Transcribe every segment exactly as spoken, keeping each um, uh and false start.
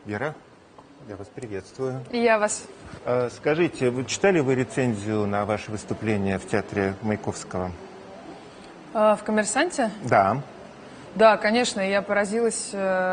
Вера, я вас приветствую. И я вас. А, скажите, вы читали вы рецензию на ваше выступление в театре Маяковского? А, в «Коммерсанте»? Да. Да, конечно. Я поразилась,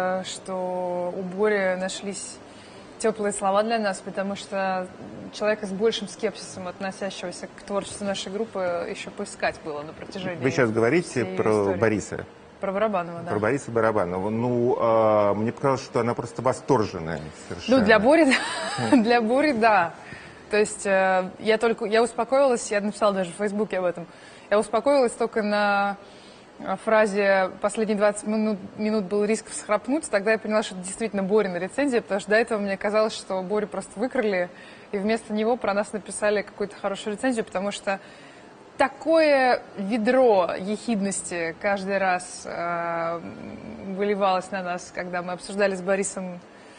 что у Бори нашлись теплые слова для нас, потому что человека с большим скепсисом, относящегося к творчеству нашей группы, еще поискать было на протяжении. Вы сейчас говорите про истории. Бориса? Про Барабанова, да. Про Бориса Барабанова. Ну, а, мне показалось, что она просто восторженная совершенно. Ну, для Бори, для Бори, да. То есть я только, я успокоилась, я написала даже в Фейсбуке об этом, я успокоилась только на фразе «последние двадцать минут, минут был риск всхрапнуть», тогда я поняла, что это действительно Борина рецензия, потому что до этого мне казалось, что Борю просто выкрали, и вместо него про нас написали какую-то хорошую рецензию, потому что такое ведро ехидности каждый раз э, выливалось на нас, когда мы обсуждали с Борисом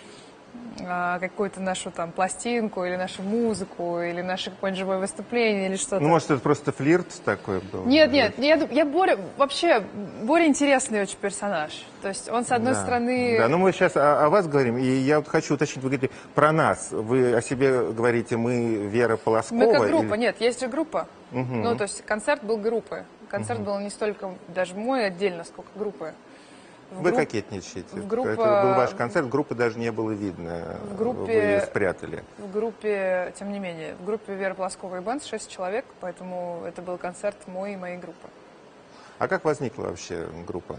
э, какую-то нашу там пластинку, или нашу музыку, или наше какое-нибудь живое выступление, или что-то. Ну, может, это просто флирт такой был? Нет, нет, я, я Боря, вообще, Боря интересный очень персонаж. То есть он, с одной да. стороны... Да, ну мы сейчас о, о вас говорим, и я вот хочу уточнить, вы говорите про нас. Вы о себе говорите, мы Вера Полоскова? Мы как группа, или... нет, есть же группа. Угу. Ну, то есть концерт был группы. Концерт угу. был не столько даже мой отдельно, сколько группы. В вы групп... кокетничаете. В группа... Это был ваш концерт, группы даже не было видно. В группе... Вы ее спрятали. В группе, тем не менее, в группе Веры Полосковой и бенд шесть человек, поэтому это был концерт мой и моей группы. А как возникла вообще группа?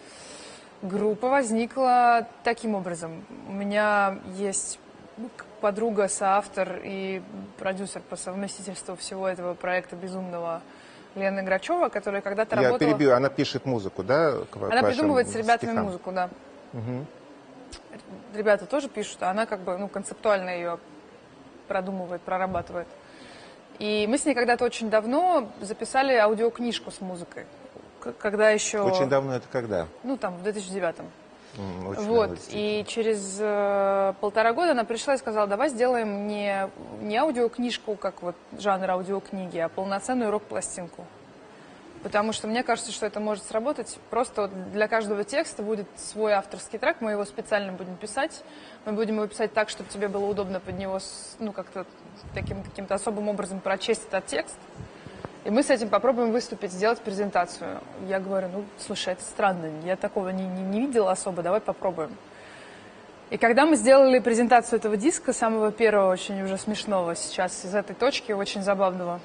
Группа возникла таким образом. У меня есть подруга, соавтор и продюсер по совместительству всего этого проекта безумного Лена Грачева, которая когда-то Я работала... Я перебью, она пишет музыку, да? К, она к придумывает с ребятами стихам. музыку, да. Угу. Ребята тоже пишут, а она как бы ну, концептуально ее продумывает, прорабатывает. И мы с ней когда-то очень давно записали аудиокнижку с музыкой. Когда еще... Очень давно это когда? Ну, там, в две тысячи девятом. Mm, вот, и через э, полтора года она пришла и сказала, давай сделаем не, не аудиокнижку, как вот жанр аудиокниги, а полноценную рок-пластинку. Потому что мне кажется, что это может сработать. Просто вот для каждого текста будет свой авторский трек, мы его специально будем писать. Мы будем его писать так, чтобы тебе было удобно под него, ну, как-то таким каким-то особым образом прочесть этот текст. И мы с этим попробуем выступить, сделать презентацию. Я говорю, ну, слушай, это странно, я такого не, не, не видела особо, давай попробуем. И когда мы сделали презентацию этого диска, самого первого, очень уже смешного сейчас, из этой точки, очень забавного,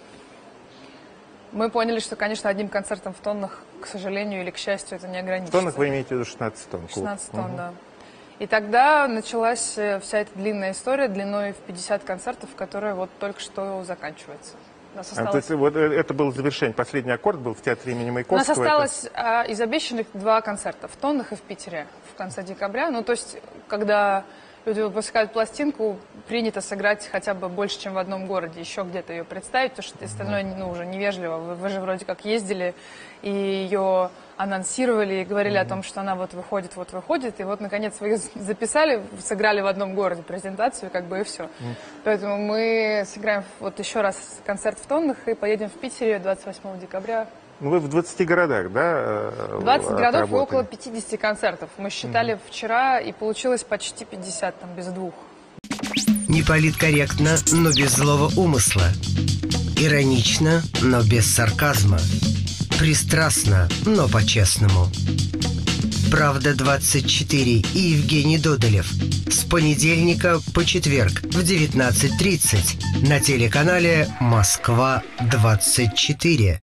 мы поняли, что, конечно, одним концертом в тоннах, к сожалению или к счастью, это не ограничится. В тоннах вы имеете в виду шестнадцать тонн? шестнадцать тонн, угу. да. И тогда началась вся эта длинная история длиной в пятьдесят концертов, которая вот только что заканчивается. Осталось... А, то есть вот это было завершение, последний аккорд был в театре имени Маяковского? У нас осталось это... а, из обещанных два концерта, в Тоннах и в Питере в конце декабря. Ну, то есть, когда люди выпускают пластинку, принято сыграть хотя бы больше, чем в одном городе, еще где-то ее представить, потому что остальное ну, уже невежливо. Вы, вы же вроде как ездили и ее анонсировали, и говорили mm-hmm. о том, что она вот выходит, вот выходит, и вот, наконец, вы ее записали, сыграли в одном городе презентацию, как бы, и все. Mm-hmm. Поэтому мы сыграем вот еще раз концерт в Тоннах и поедем в Питере двадцать восьмого декабря. Ну, вы в двадцати городах, да? двадцать городов и около пятидесяти концертов. Мы считали mm-hmm. вчера, и получилось почти пятьдесят, там, без двух. Не политкорректно, но без злого умысла. Иронично, но без сарказма. Пристрастно, но по-честному. Правда двадцать четыре и Евгений Додолев. С понедельника по четверг в девятнадцать тридцать на телеканале Москва двадцать четыре.